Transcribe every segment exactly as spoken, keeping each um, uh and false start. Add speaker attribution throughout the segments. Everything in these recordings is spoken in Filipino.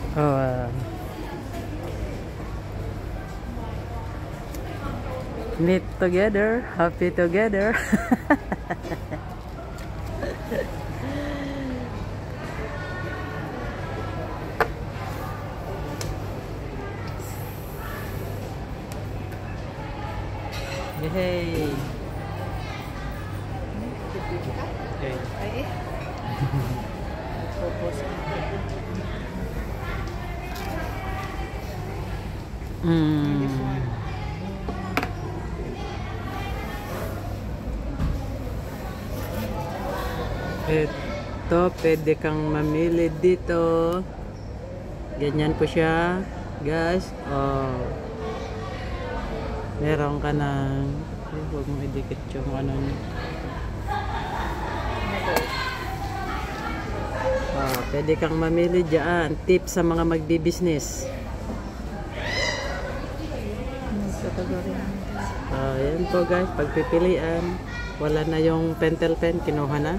Speaker 1: Oh, uh, knit together, happy together. Yay! Okay.
Speaker 2: Ay, focus.
Speaker 1: Mm. Ito, pwede kang mamili dito. Ganyan po siya, guys. Oh. Meron ka ng, eh, huwag mong idikit yung ano niya. Oh, pwede kang mamili dyan. Tip sa mga magbi-business. Uh, yan po guys, pagpipilian, wala na yung pentel pen, kinuha na.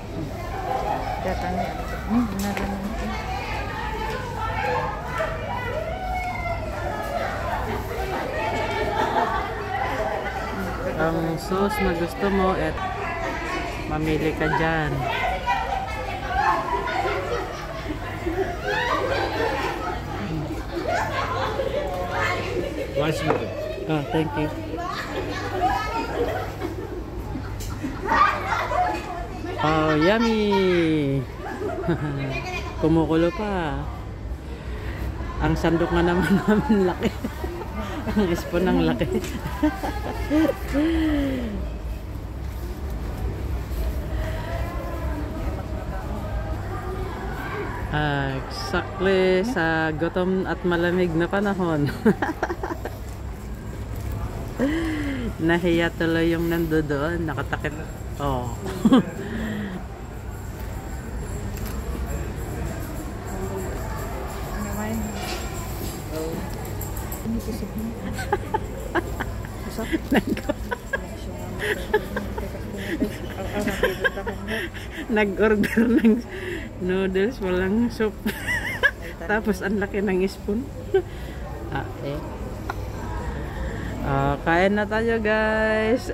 Speaker 1: Ang sauce na gusto mo, et mamili ka dyan.
Speaker 3: Rice noodle.
Speaker 1: Oh, thank you. Oh, yummy! Kumukulo pa. Ang sandok nga naman namin laki. Ang spoon ng laki. Ah, exactly sa gutom at malamig na panahon. Nahiya tuloy yung nando doon, nakatakip. Oh. Nag-order ng noodles, walang soup. Tapos ang laki ng spoon. Ah, eh. Uh, kain na tayo guys.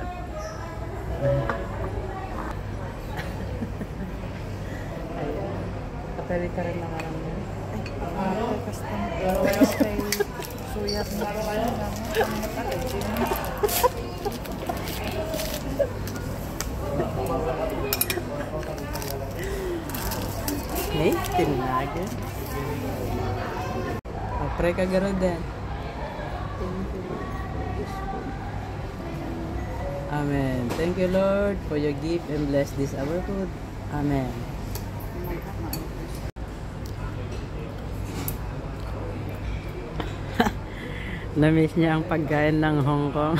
Speaker 1: Kapali ka rin lang alam mo.
Speaker 2: Ay, custom. Kay suya mo.
Speaker 1: Hey, tinaga. Oh, pray ka gano'n din. Amen. Thank you, Lord, for your gift and bless this our food. Amen. Namiss niya ang pagkain ng Hong Kong.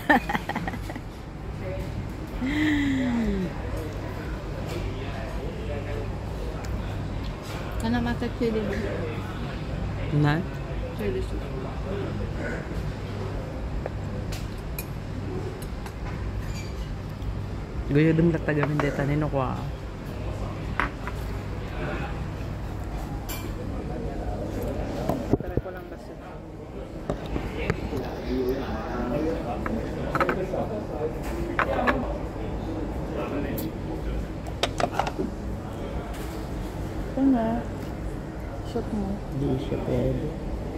Speaker 2: Ano matag chili mo?
Speaker 1: Na?
Speaker 2: Chili soup.
Speaker 1: Guyo dum lagtagamin deta nino kwa.
Speaker 2: Tara ko lang basta. Ito nga. Shot mo.
Speaker 1: Di siya pwede.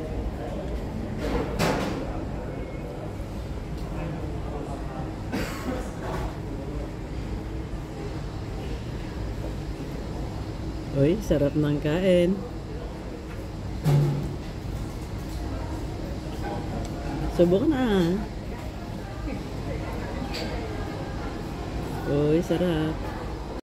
Speaker 1: Uy, sarap ng kain. Subok na. Uy, sarap.